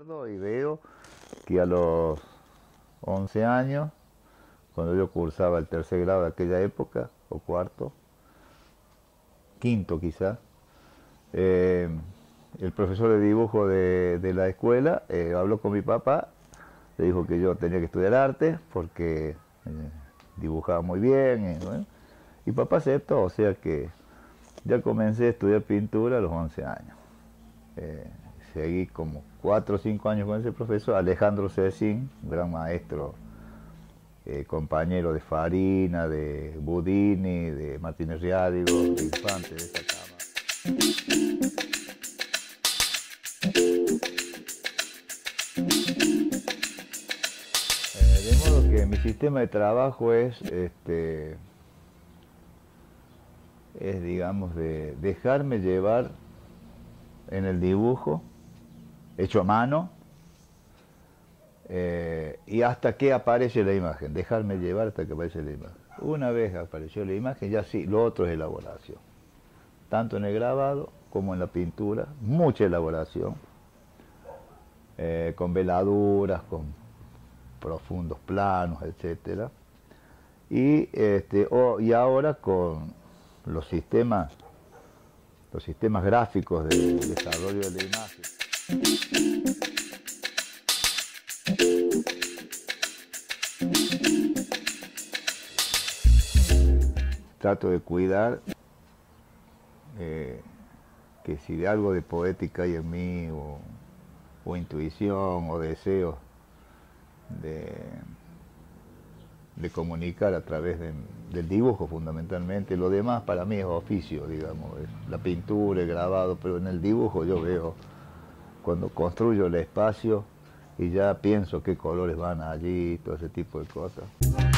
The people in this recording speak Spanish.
recuerdo y veo que a los 11 años, cuando yo cursaba el tercer grado de aquella época, o cuarto, quinto quizás, el profesor de dibujo de la escuela habló con mi papá, le dijo que yo tenía que estudiar arte porque dibujaba muy bien, bueno, y papá aceptó, o sea que ya comencé a estudiar pintura a los 11 años. Seguí como 4 o 5 años con ese profesor, Alejandro Cecín, un gran maestro, compañero de Farina, de Budini, de Martínez Riádigo, de Infante, de esa cama. De modo que mi sistema de trabajo es digamos, de dejarme llevar en el dibujo, hecho a mano, y hasta que aparece la imagen, dejarme llevar hasta que aparece la imagen. Una vez apareció la imagen, ya sí, lo otro es elaboración. Tanto en el grabado como en la pintura, mucha elaboración, con veladuras, con profundos planos, etc. Y ahora con los sistemas gráficos de desarrollo de la imagen. Trato de cuidar que si de algo de poética hay en mí, o intuición, o deseo de comunicar a través del dibujo fundamentalmente. Lo demás para mí es oficio, digamos, es la pintura, el grabado, pero en el dibujo yo veo, cuando construyo el espacio y ya pienso qué colores van allí, todo ese tipo de cosas.